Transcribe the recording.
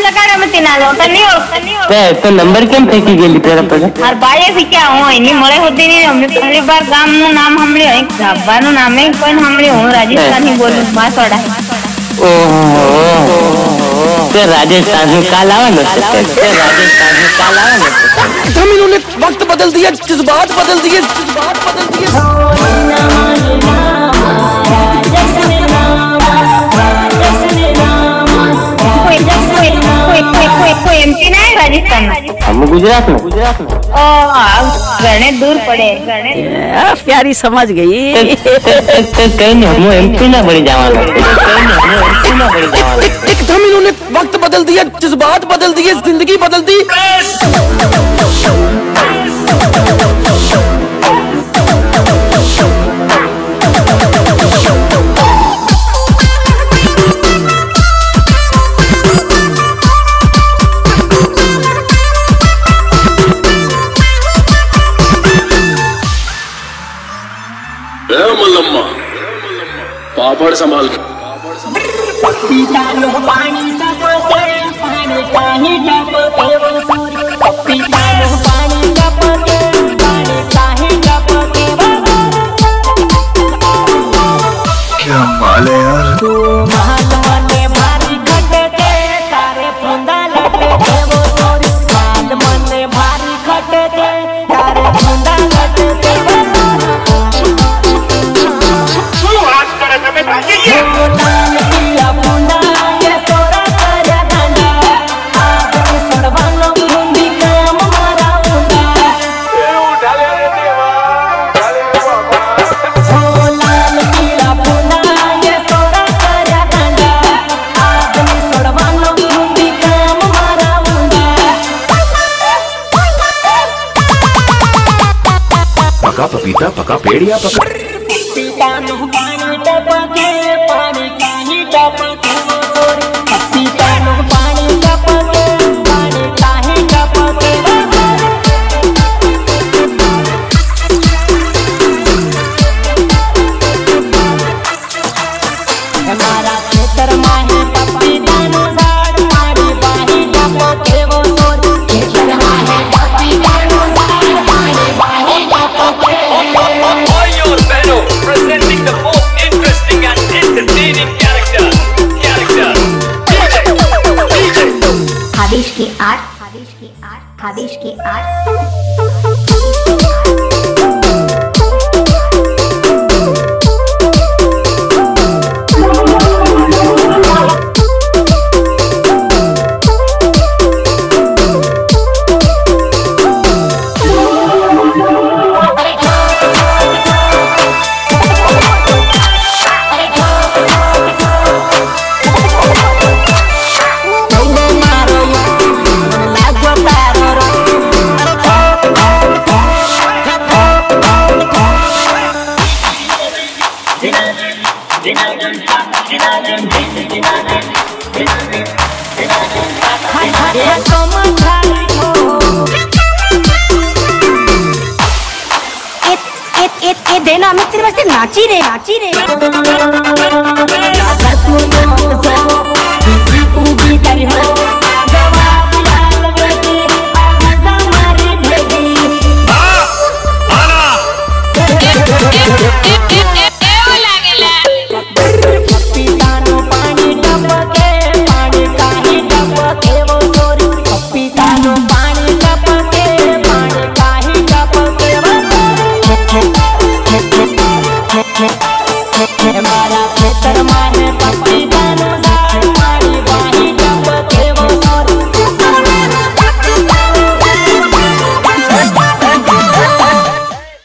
लगा मती ना लो तनी ते तो नंबर केम फेंकी गेली तेरा पर और बाये भी क्या हो इनी मळे होती नहीं हमने पहली बार गाम नु नाम हमले एक ढाबा नु नाम है कोई हमले हूं राजस्थानी बोलू मासोड़ा ओहो ते राजस्थान में काल आवा न ते राजस्थान में काल आवा न हम इन्होंने वक्त बदल दिया जज्बात बदल दिए कोई एमपी ना है राजस्थान में हम गुजरात में घने दूर पड़े प्यारी समझ गई कहीं नहीं हम एमपी ना बड़ी जावाना एकदम इन्होंने वक्त बदल दिया जज्बात बदल दिए जिंदगी बदल दी मल्लम्मा पापड़ संभाल क्या माल है यार पका पपीता पका पेड़ या पका खादिश की आर्ट देना मैं तेरे वास्ते नाची रे